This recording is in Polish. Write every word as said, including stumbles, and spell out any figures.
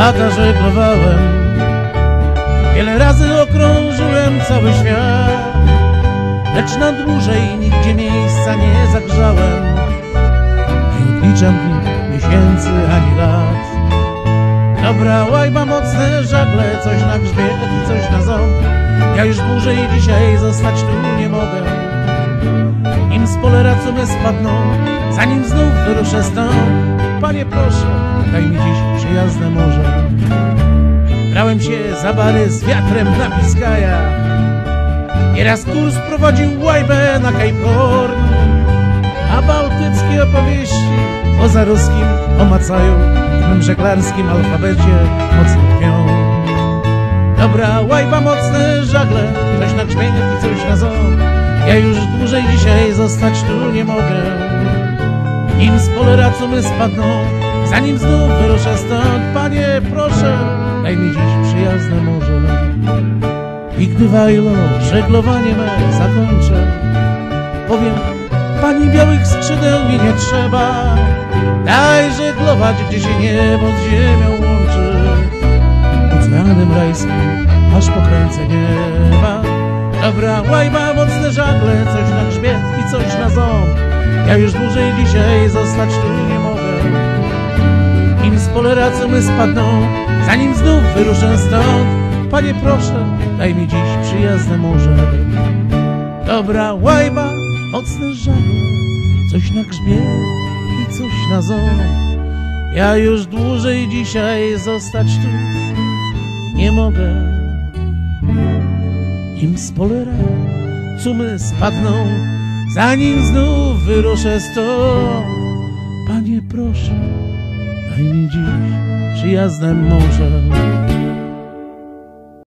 lata żeglowałem, wiele razy okrążyłem cały świat, lecz na dłużej nigdzie miejsca nie zagrzałem. Nie odliczam dni, miesięcy ani lat. Dobra łajba, mocne żagle, coś na grzbiet i coś na ząb. Ja już dłużej dzisiaj zostać tu nie mogę. Nim z polera cumy spadną, zanim znów wyruszę stąd, Panie proszę, daj mi dziś przyjazne morze. Brałem się za bary z wiatrem na Biskajach, nieraz kurs prowadził łajbę na Cape Horn, a bałtyckie opowieści o zaruskim omacaju w mym żeglarskim alfabecie mocno tkwią. Dobra łajba, mocne żagle, coś na grzbiet i coś na ząb. Ja już dłużej dzisiaj zostać tu nie mogę. Nim z polera cumy spadną, zanim znów wyruszę stąd, Panie proszę, daj mi dziś przyjazne morze. I gdy wajlo żeglowanie me zakończę, powiem, Pani białych skrzydeł mi nie trzeba. Daj żeglować, gdzie się niebo z ziemią łączy, oceanem rajskim aż po krańce nieba. Dobra łajba, mocne żagle, coś na grzbiet i coś na ząb. Ja już dłużej dzisiaj zostać tu nie mogę. Nim z polera cumy spadną, zanim znów wyruszę stąd, Panie proszę, daj mi dziś przyjazne morze. Dobra łajba, mocne żagle, coś na grzbiet i coś na ząb. Ja już dłużej dzisiaj zostać tu nie mogę. Nim z polera cumy spadną, zanim znów wyruszę stąd, Panie proszę, daj mi dziś przyjazne morze.